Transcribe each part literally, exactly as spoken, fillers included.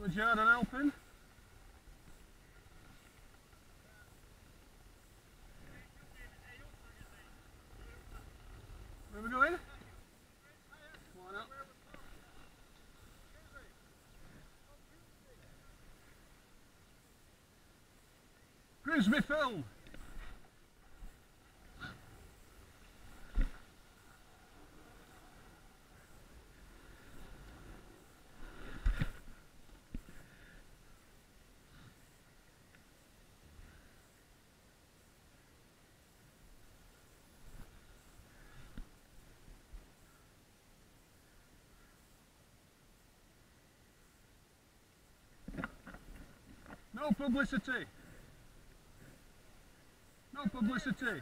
Jordan helping? Where are we going? Why not? Grimsby Film. No publicity. No publicity.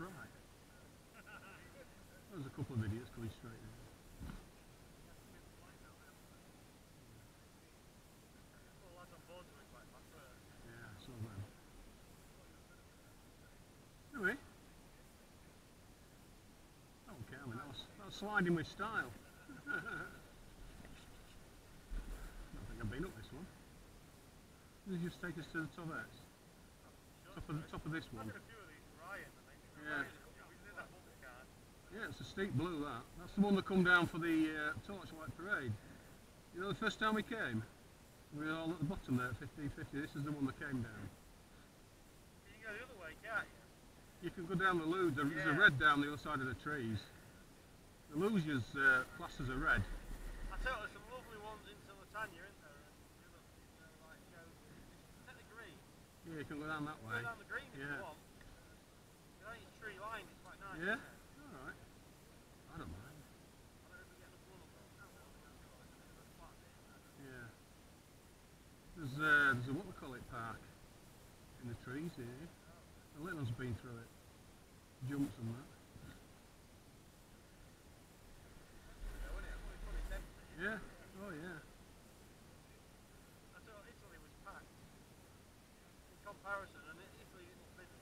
right. There's a couple of idiots going straight in. Yeah, I saw them. Anyway. I don't care, I mean, that was, that was sliding with style. I don't think I've been up this one. Does it just take us to the top of this? Top of the top of this one. Yeah. Yeah, it's a steep blue that. That's the one that come down for the uh, torchlight parade. You know, the first time we came, we were all at the bottom there at fifteen fifty. This is the one that came down. You can go the other way, can't you? You can go down the luge. There's Yeah. a red down the other side of the trees. The luge is uh, classed as a red. I tell you, there's some lovely ones into Latanya, isn't there? And the other, you know, like go, take the green. Yeah, you can go down that Go way. down the green if Yeah. you want. You know, it's tree lined, it's quite nice. Yeah? Isn't it? Alright. I don't mind. I don't know if we get enough run up though. Yeah. There's, uh, there's a what we call it park in the trees here. The little one's been through it. Jumps and that. Yeah. Oh yeah. I thought Italy was packed in comparison, and Italy isn't busy.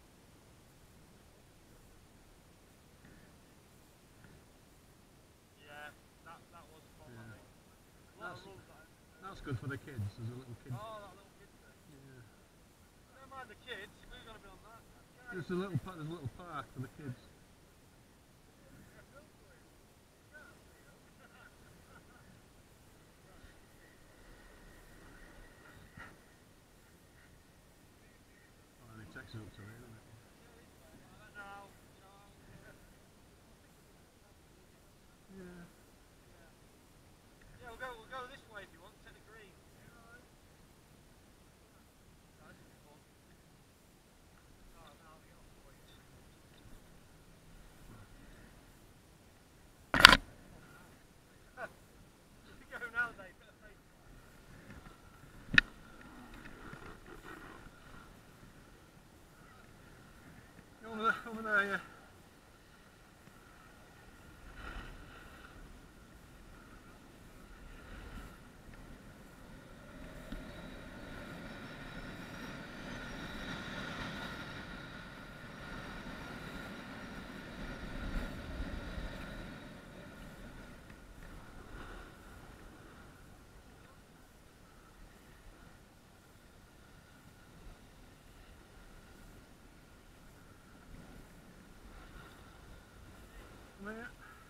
Yeah, that that was fun. Yeah. I think. A lot That's, of runs that. that's good for the kids. There's a little kid. Oh, that little kid thing. Yeah. Never mind the kids. Who's gonna be on that? Yeah, There's a little pa- there's a little park for the kids. Oh, and it takes us up to there, doesn't it? I don't know. You know. Yeah. Yeah, we'll go. We'll go this way if you want. Take the green. No, this will be fun. Oh, no, I'll get off the way. You go now, Dave. Over there, over there, yeah. There.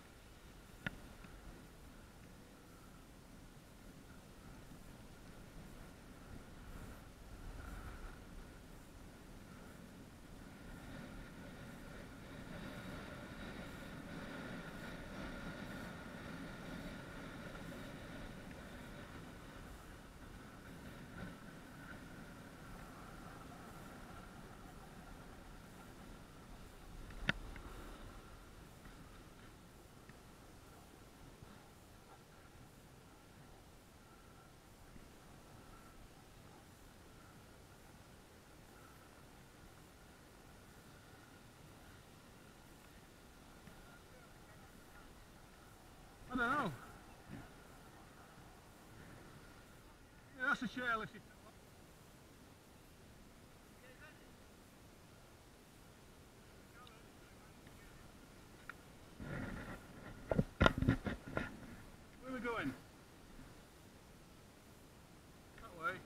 I don't know. Yeah, that's a chairlift. If Where are we going? That way.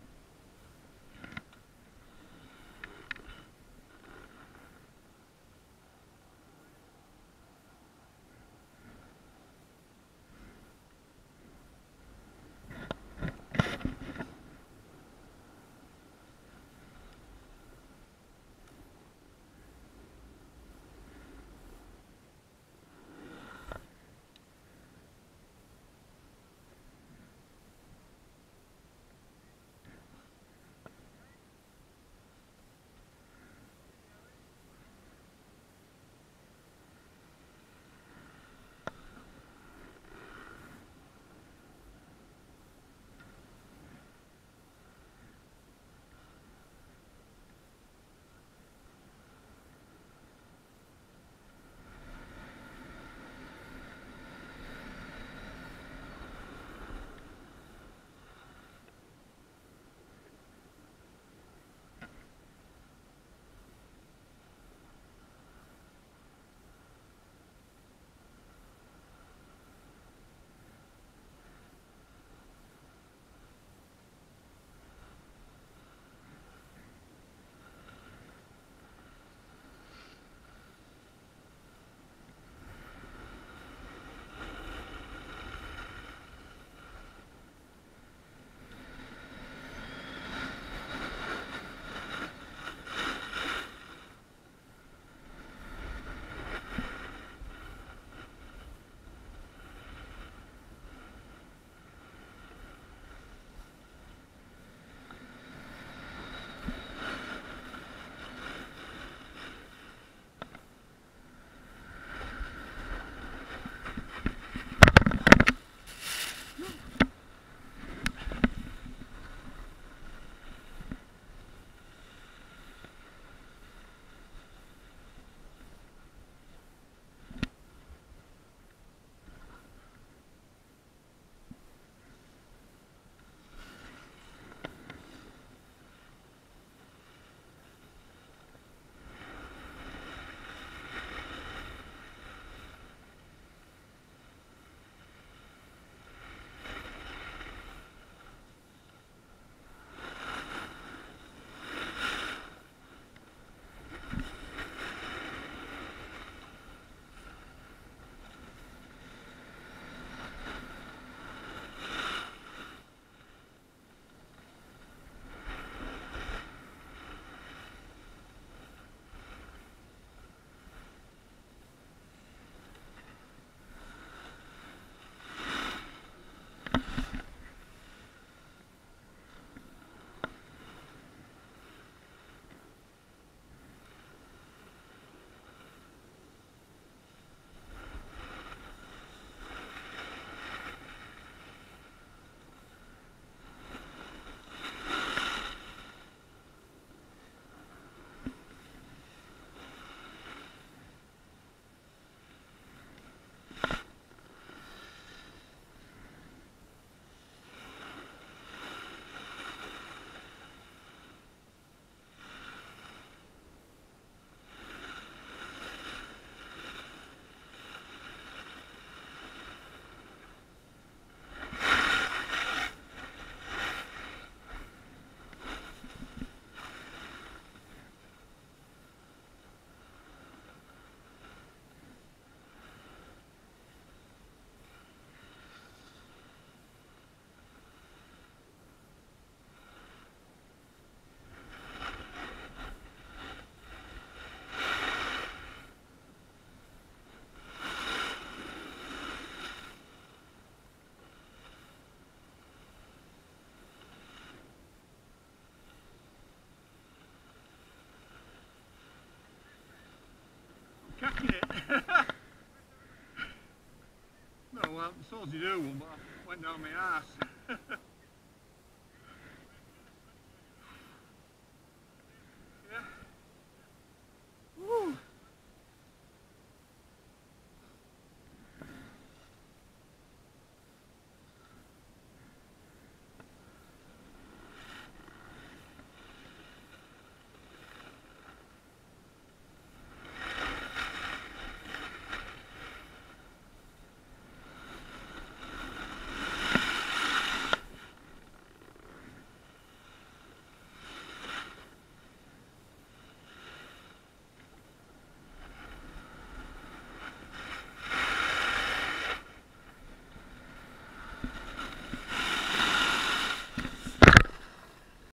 well, so's the new one, but I went down my arse.